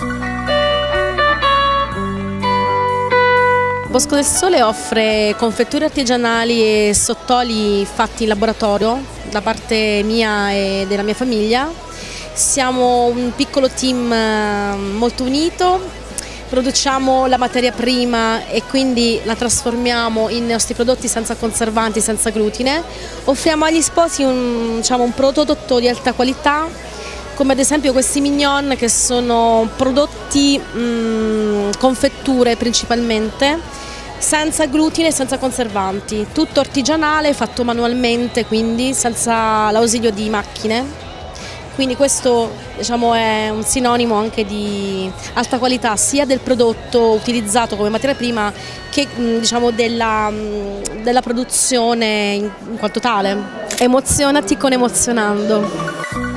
Bosco del Sole offre confetture artigianali e sottoli fatti in laboratorio da parte mia e della mia famiglia. Siamo un piccolo team molto unito, produciamo la materia prima e quindi la trasformiamo in nostri prodotti senza conservanti, senza glutine. Offriamo agli sposi un prodotto di alta qualità, come ad esempio questi mignon, che sono prodotti confetture principalmente, senza glutine e senza conservanti, tutto artigianale, fatto manualmente, quindi senza l'ausilio di macchine. Quindi questo è un sinonimo anche di alta qualità sia del prodotto utilizzato come materia prima che della produzione in quanto tale. Emozionati con Emozionando.